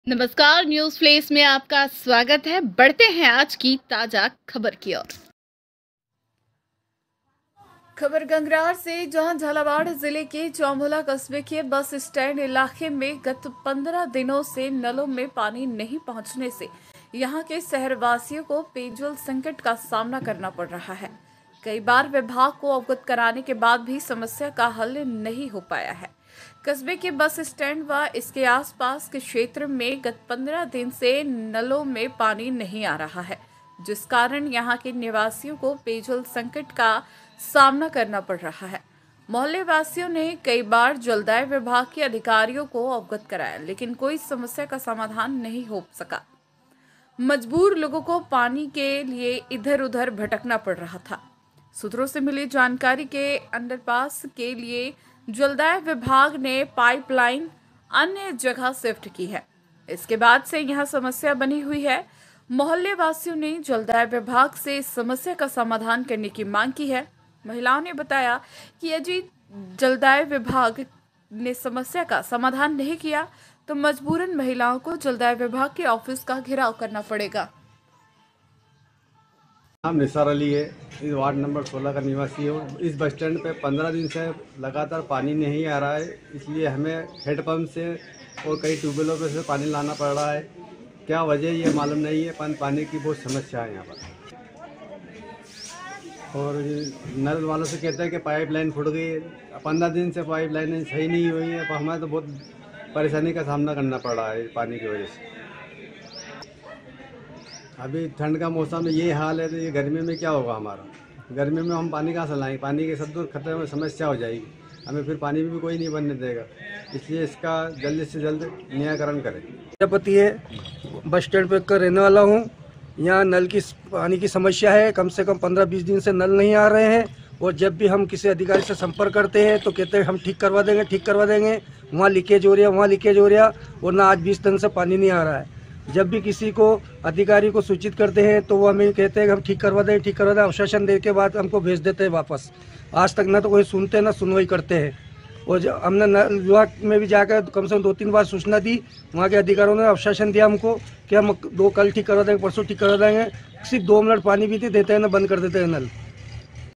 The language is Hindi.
नमस्कार, न्यूज फ्लेस में आपका स्वागत है। बढ़ते हैं आज की ताजा खबर की ओर। खबर गंगरार से, जहां झालावाड़ जिले के चौमुला कस्बे के बस स्टैंड इलाके में गत 15 दिनों से नलों में पानी नहीं पहुंचने से यहां के शहरवासियों को पेयजल संकट का सामना करना पड़ रहा है। कई बार विभाग को अवगत कराने के बाद भी समस्या का हल नहीं हो पाया है। कस्बे के बस स्टैंड व इसके आसपास के क्षेत्र में गत 15 दिन से नलों में पानी नहीं आ रहा है, जिस कारण यहां के निवासियों को पेयजल संकट का सामना करना पड़ रहा है। मोहल्ले वासियों ने कई बार जलदाय विभाग के अधिकारियों को अवगत कराया, लेकिन कोई समस्या का समाधान नहीं हो सका। मजबूर लोगों को पानी के लिए इधर उधर भटकना पड़ रहा था। सूत्रों से मिली जानकारी के अंडरपास के लिए जलदाय विभाग ने पाइपलाइन अन्य जगह शिफ्ट की है। इसके बाद से यहां समस्या बनी हुई है। मोहल्ले वासियों ने जलदाय विभाग से इस समस्या का समाधान करने की मांग की है। महिलाओं ने बताया कि यदि जलदाय विभाग ने समस्या का समाधान नहीं किया तो मजबूरन महिलाओं को जलदाय विभाग के ऑफिस का घेराव करना पड़ेगा। नाम निसार अली है। इस वार्ड नंबर 16 का निवासी हूँ। इस बस स्टैंड पे 15 दिन से लगातार पानी नहीं आ रहा है, इसलिए हमें हेडपम्प से और कई ट्यूबवेलों पे से पानी लाना पड़ रहा है। क्या वजह ये मालूम नहीं है, पानी की बहुत समस्या है यहाँ पर। और नल वालों से कहते हैं कि पाइपलाइन फूट गई। 15 दिन से पाइपलाइन सही नहीं हुई है, पर हमें तो बहुत परेशानी का सामना करना पड़ रहा है पानी की वजह से। अभी ठंड का मौसम में ये हाल है, तो ये गर्मी में क्या होगा हमारा। गर्मी में हम पानी कहाँ से लाएंगे, पानी के सब दूर खतरे में समस्या हो जाएगी, हमें फिर पानी भी कोई नहीं बनने देगा। इसलिए इसका जल्द से जल्द निराकरण करें। प्रजापति है, बस स्टैंड पे का रहने वाला हूँ। यहाँ नल की पानी की समस्या है। कम से कम 15-20 दिन से नल नहीं आ रहे हैं, और जब भी हम किसी अधिकारी से संपर्क करते हैं तो कहते हैं हम ठीक करवा देंगे। वहाँ लीकेज हो रहा, और ना आज 20 दिन से पानी नहीं आ रहा है। जब भी किसी को अधिकारी को सूचित करते हैं तो वो हमें कहते हैं कि हम ठीक करवा दें, आश्वासन देने के बाद हमको भेज देते हैं वापस। आज तक ना तो कोई सुनते ना सुनवाई करते हैं। और हमने विभाग में भी जाकर कम से कम 2-3 बार सूचना दी। वहाँ के अधिकारियों ने आश्वासन दिया हमको कि हम कल ठीक करवा देंगे, परसों ठीक करवा देंगे। सिर्फ 2 मिनट पानी भी देते हैं ना बंद कर देते हैं नल।